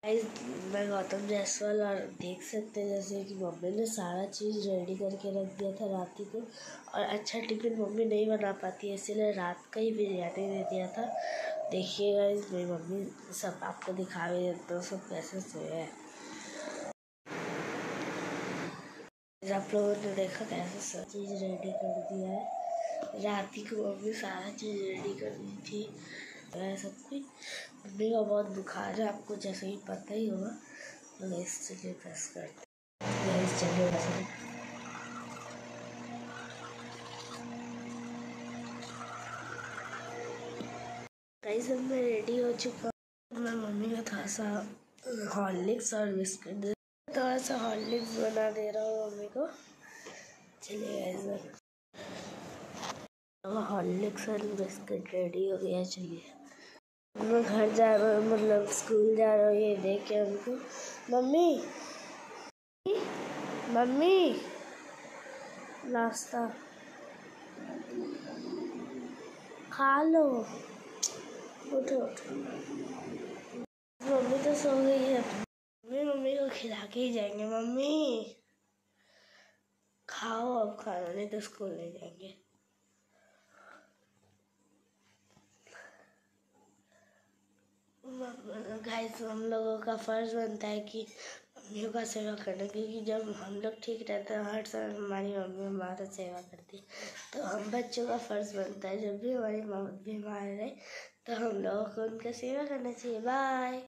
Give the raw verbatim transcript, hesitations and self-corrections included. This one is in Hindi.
गाइस मैं गौतम जायसवाल और देख सकते हैं जैसे कि मम्मी ने सारा चीज़ रेडी करके रख दिया था रात ही को। और अच्छा टिफिन मम्मी नहीं बना पाती है इसीलिए रात का ही बिरयानी दे दिया था। देखिए गाइस मेरी मम्मी सब आपको दिखा भी देता हूँ सब कैसे सोए हैं। आप लोगों ने देखा कैसे सब चीज़ रेडी कर दिया है। रात ही को मम्मी सारा चीज़ रेडी कर दी थी सब कुछ। मम्मी का बहुत बुखार है आपको जैसे ही पता ही होगा। तो गैस चलिए प्रेस करते गैस चलिए वैसे गाइस अब मैं रेडी हो चुका हूँ। मैं मम्मी का थोड़ा सा हॉर्लिक्स और बिस्किट थोड़ा सा हॉर्लिक्स बना दे रहा हूँ मम्मी को। चलिए गाइस हॉर्लिक्स और बिस्किट रेडी हो गया। चलिए मैं घर जा रहा हूँ मतलब स्कूल जा रहा हूँ ये देख के उनको। मम्मी मम्मी नाश्ता खा लो उठो उठो। मम्मी तो सो गई है। मम्मी मम्मी को खिला के ही जाएंगे। मम्मी खाओ अब खाना नहीं तो स्कूल नहीं जाएंगे। गाइस हम लोगों का फर्ज बनता है कि मम्मियों का सेवा करना क्योंकि जब हम लोग ठीक रहते हैं हर समय हमारी मम्मी हमारा सेवा करती है। तो हम बच्चों का फर्ज बनता है जब भी हमारी मम्मी बीमार रहे तो हम लोगों को उनका सेवा करना चाहिए। बाय।